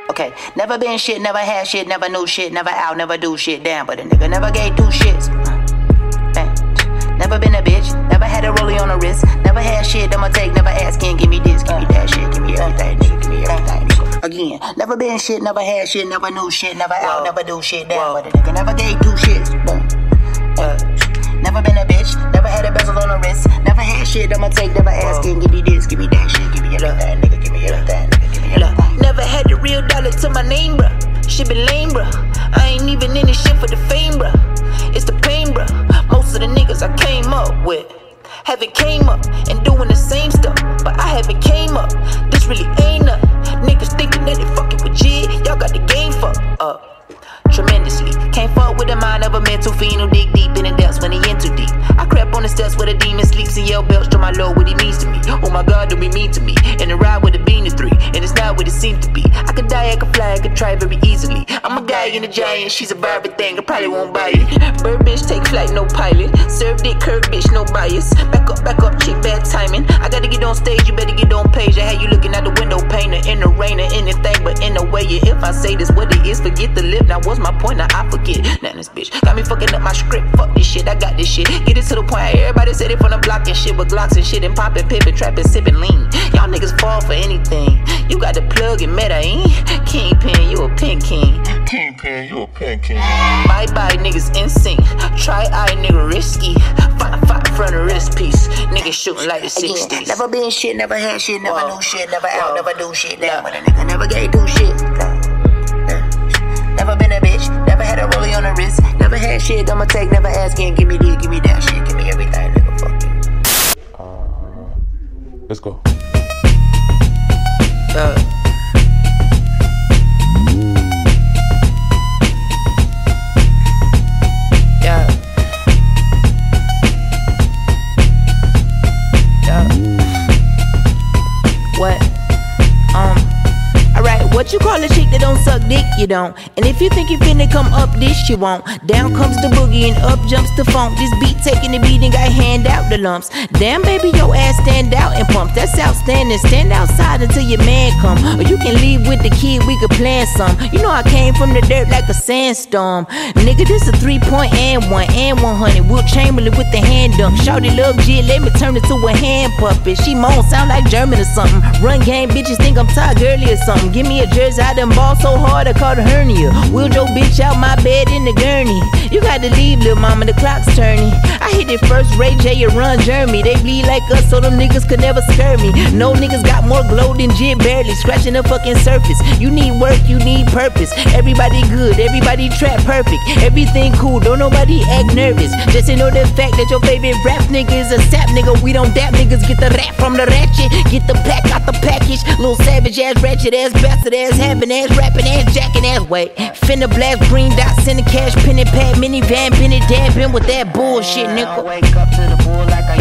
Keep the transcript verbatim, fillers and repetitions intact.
Okay, never been shit, never had shit, never knew shit, never out, never do shit, damn. But a nigga never gave two shits. Never been a bitch, never had a rollie on the wrist, never had shit I'ma take, never asking, give me this, give me that shit, give me everything, nigga, give me everything, nigga. Again, never been shit, never had shit, never knew shit, never out, never do shit, damn. But a nigga never gave two shits. Never been a bitch, never had a bezel on the wrist, never had shit I'ma take, never asking, give me this, give me that shit, give me everything, nigga, give me everything, nigga, give me everything. Never had the real dollar to my name, bruh. Shit been lame, bruh. I ain't even in this shit for the fame, bruh. It's the pain, bruh. Most of the niggas I came up with haven't came up and doing the same stuff, but I haven't came up. This really ain't nothing. Niggas thinking that they fucking with J I D, y'all got the game fucked up tremendously. Can't fuck with the mind of a mental fiend who dig deep in the depths when he in too deep. I crept on the steps where the demon sleeps and yell belch to my lord what he means to me. Oh my god, don't be mean to me. And the ride with a bean is three, and it's not what it seems to be. I could die, I could fly, I could try very easily. I'm a guy in a giant, she's a Barbie thing, I probably won't buy it. Bird bitch, take flight, no pilot. Serve dick, curve bitch, no bias. Back up, back up, chick, bad timing. I gotta get on stage, you better get on page. I had you looking out the window pane or in the rain or anything, but in a way, yeah, if I say this what it is, forget the lip. Now what's my point? Now I forget. Now this bitch got me fucking up my script. Fuck this shit, I got this shit. Get it to the point, everybody said it from the block and shit with Glocks and shit and popping, pippin', trapping, sipping lean. Y'all niggas fall for anything. You got the plug and meta, ain't? Kingpin, you a pin king. Kingpin, you a pin king. Bye bye, niggas insane. Try eye, nigga risky. Fight, fight front of wrist piece. Niggas shooting like the sixties. Never been shit, never had shit, never Whoa. knew shit, never out, Whoa. never do shit, damn. But a nigga never gave two shit. Never been a bitch, never had a rollie on the wrist, never had shit I'ma take, never asking, give me this, give me that shit, give me everything, nigga, fuck you. Uh, let's go. Uh. Yeah. Yeah. What? Um. Alright, what you call a chick that don't suck dick? You don't. And if you think you finna come up this, you won't. Down comes the boogie and up jumps the funk. This beat taking the beat and got hand out the lumps. Damn baby, your ass stand out and pump. That's outstanding. Stand outside until your man come. Or you can leave with the kid, we could plan some. You know I came from the dirt like a sandstorm. Nigga, this a three point and one and one hundred. Will Chamberlain with the hand dunk. Shawty love J I D, let me turn it to a hand puppet. She moan, sound like German or something. Run game, bitches think I'm Todd Gurley or something. Give me a jersey, I done ball so hard I caught a hernia. Wheeled your bitch out my bed in the gurney. You got to leave, lil' mama, the clock's turning. I hit it first, Ray J and Run Jeremy. They bleed like us, so them niggas could never scare me. No niggas got more glow than J I D, barely scratching the fucking surface. You need work, you need purpose. Everybody good, everybody trap perfect. Everything cool, don't nobody act nervous. Just to know the fact that your favorite rap nigga is a sap nigga. We don't dap niggas, get the rap from the ratchet. Get the pack out the package. Little savage ass, ratchet ass, bastard ass, having ass, rapping ass, jacking ass. Wait, finna blast green dots in the cash, penny pad, minivan, penny dabbing with that bullshit, nigga. Wake up to the bull like I